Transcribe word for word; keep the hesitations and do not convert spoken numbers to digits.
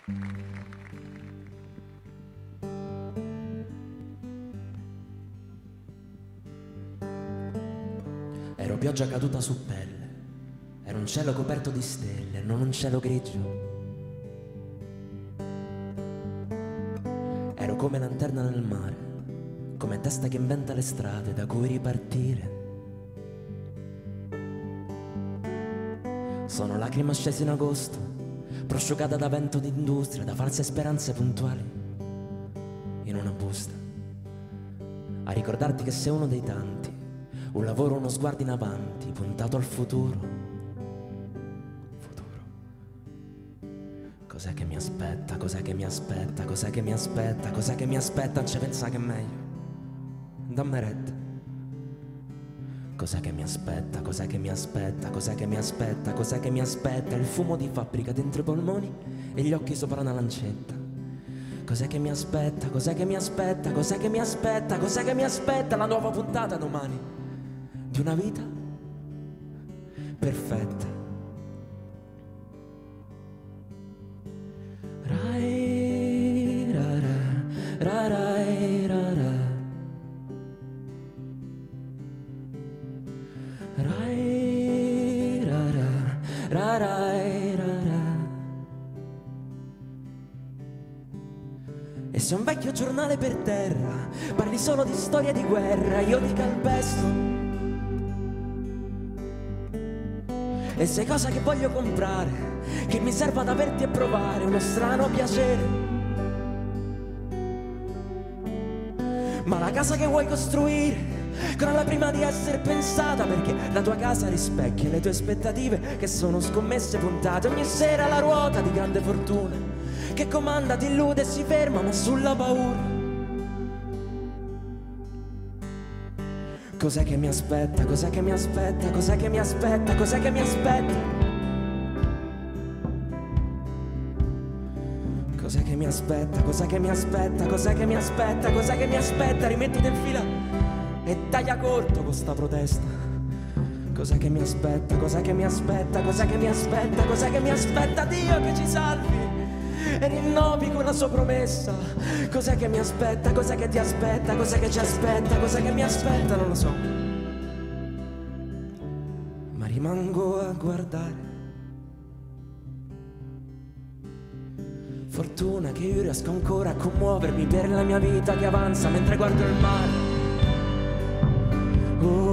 Ero pioggia caduta su pelle, ero un cielo coperto di stelle, non un cielo grigio. Ero come lanterna nel mare, come testa che inventa le strade da cui ripartire. Sono lacrima scesa in agosto, prosciugata da vento d'industria, da false speranze puntuali, in una busta, a ricordarti che sei uno dei tanti, un lavoro, uno sguardo in avanti, puntato al futuro. Futuro. Cos'è che mi aspetta, cos'è che mi aspetta, cos'è che mi aspetta, cos'è che mi aspetta, non ci pensa che è meglio. Dammi retta. Cos'è che mi aspetta, cos'è che mi aspetta, cos'è che mi aspetta, cos'è che mi aspetta, il fumo di fabbrica dentro i polmoni e gli occhi sopra una lancetta. Cos'è che mi aspetta, cos'è che mi aspetta, cos'è che mi aspetta, cos'è che mi aspetta, la nuova puntata domani di una vita perfetta. Rai, ra, ra, ra, rai, ra, ra. Rai, ra, ra, ra, rai, ra, ra. E se un vecchio giornale per terra parli solo di storia di guerra, io ti calpesto. E sei cosa che voglio comprare, che mi serva ad averti e provare uno strano piacere. Ma la casa che vuoi costruire crolla prima di essere pensata, perché la tua casa rispecchia le tue aspettative che sono scommesse puntate. Ogni sera la ruota di grande fortuna che comanda, ti illude e si ferma ma sulla paura. Cos'è che mi aspetta, cos'è che mi aspetta, cos'è che mi aspetta, cos'è che mi aspetta? Cos'è che mi aspetta, cos'è che mi aspetta, cos'è che mi aspetta, cos'è che mi aspetta? Rimettiti in fila e taglia corto con sta protesta. Cos'è che mi aspetta, cos'è che mi aspetta, cos'è che mi aspetta, cos'è che mi aspetta? Dio che ci salvi e rinnovi quella sua promessa. Cos'è che mi aspetta, cos'è che ti aspetta, cos'è che ci aspetta, cos'è che mi aspetta, non lo so. Ma rimango a guardare. Fortuna che io riesco ancora a commuovermi per la mia vita che avanza mentre guardo il mare. Oh,